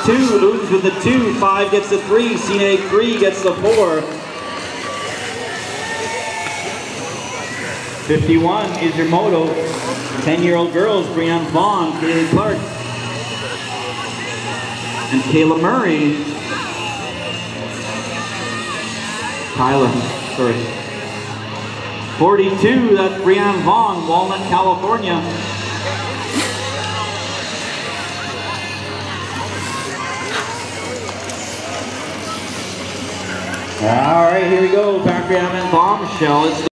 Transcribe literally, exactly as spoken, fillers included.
two, Ooms with the two, five gets the three, Cine three gets the four. fifty-one is your moto. ten-year-old girls, Brianne Vaughn, Kaylee Clark, and Kayla Murray. Kyla, sorry. forty-two, that's Brianne Vaughn, Walnut, California. All right, here we go, Backgammon Bombshell. It's